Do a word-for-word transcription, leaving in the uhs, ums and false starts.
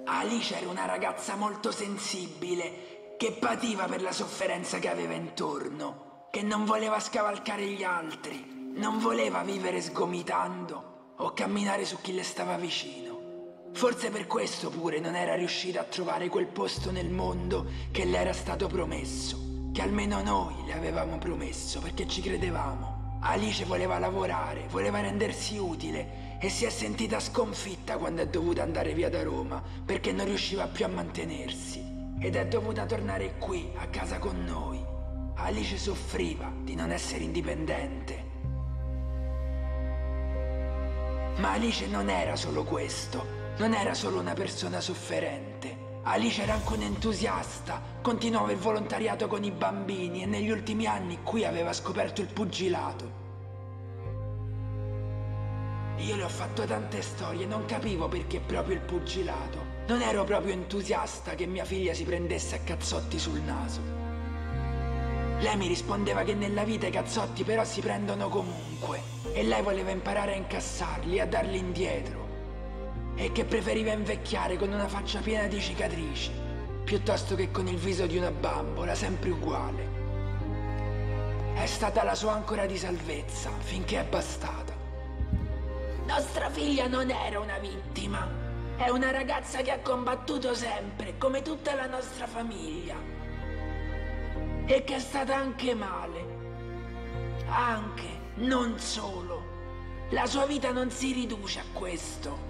Alice era una ragazza molto sensibile, che pativa per la sofferenza che aveva intorno, che non voleva scavalcare gli altri, non voleva vivere sgomitando o camminare su chi le stava vicino. Forse per questo pure non era riuscita a trovare quel posto nel mondo che le era stato promesso, che almeno noi le avevamo promesso perché ci credevamo. Alice voleva lavorare, voleva rendersi utile e si è sentita sconfitta quando è dovuta andare via da Roma perché non riusciva più a mantenersi ed è dovuta tornare qui, a casa con noi. Alice soffriva di non essere indipendente. Ma Alice non era solo questo, non era solo una persona sofferente. Alice era anche un'entusiasta, continuava il volontariato con i bambini e negli ultimi anni qui aveva scoperto il pugilato. Io le ho fatto tante storie, non capivo perché proprio il pugilato. Non ero proprio entusiasta che mia figlia si prendesse a cazzotti sul naso. Lei mi rispondeva che nella vita i cazzotti però si prendono comunque e lei voleva imparare a incassarli, a darli indietro. E che preferiva invecchiare con una faccia piena di cicatrici, piuttosto che con il viso di una bambola, sempre uguale. È stata la sua ancora di salvezza, finché è bastata. Nostra figlia non era una vittima, è una ragazza che ha combattuto sempre, come tutta la nostra famiglia. E che è stata anche male. Anche, non solo. La sua vita non si riduce a questo.